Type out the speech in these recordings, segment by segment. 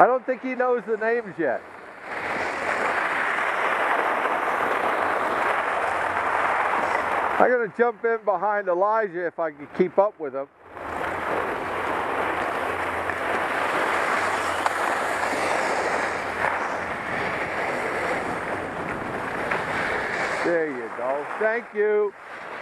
I don't think he knows the names yet. I'm going to jump in behind Elijah if I can keep up with him. There you go. Thank you.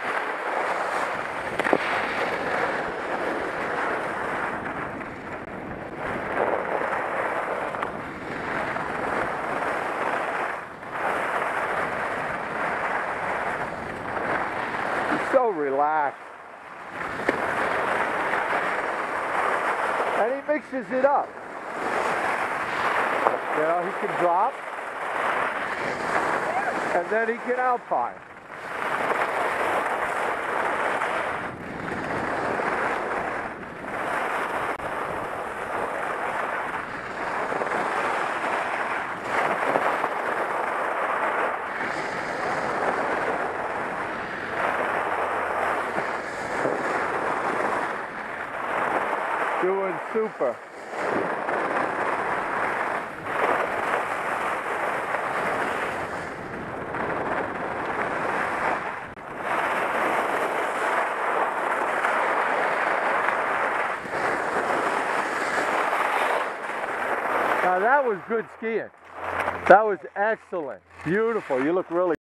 So relaxed. And he mixes it up. You know, he can drop, and then he can alpine. Doing super. Now that was good skiing. That was excellent. Beautiful. You look really